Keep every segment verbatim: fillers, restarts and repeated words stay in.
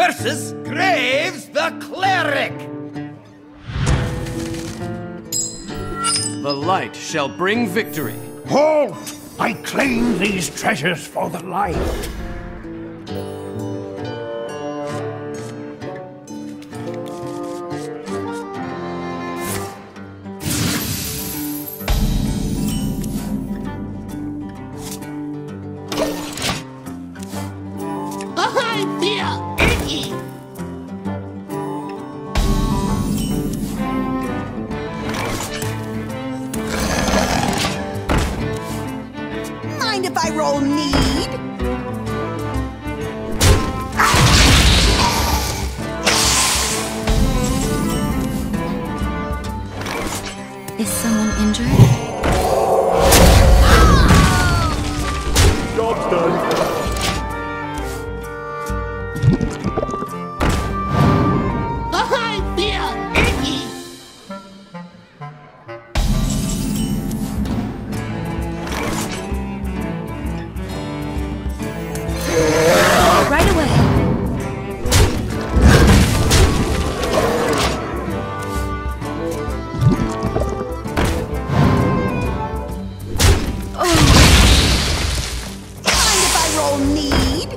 versus Graves the Cleric. The light shall bring victory. Halt! I claim these treasures for the light. If I roll need? Is someone injured? Job's done. Right away. Oh. Mind if I roll need?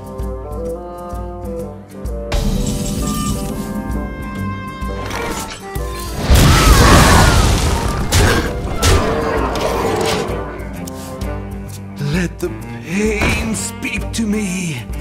Let the pain speak to me.